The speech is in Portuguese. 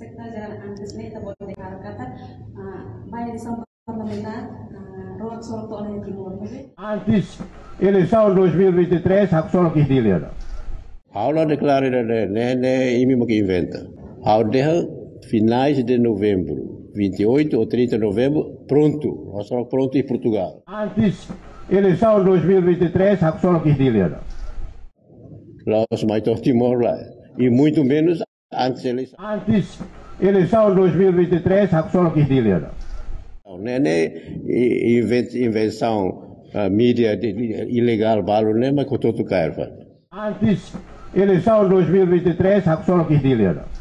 Sekretariat antes ni tabot de kata vai eleição parlamentar road solto oleh timur. Antes eleição 2023 hak solo kihdiliana. Aula declara né imi mo que inventa. Ao de finais de novembro, 28 ou 30 de novembro, pronto. Nós estamos prontos em Portugal. Antes eleição 2023 hak solo kihdiliana. Nós mais Timor lá. E muito menos antes da eleição. Antes eleição 2023 hak solo kihdiliana. Não é invenção mídia ilegal, balo, né, mas com todo o carro. Antes eleição 2023 hak solo kihdiliana.